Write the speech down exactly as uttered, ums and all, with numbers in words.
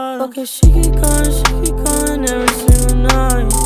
Okay, she keep going, she keep going every single night.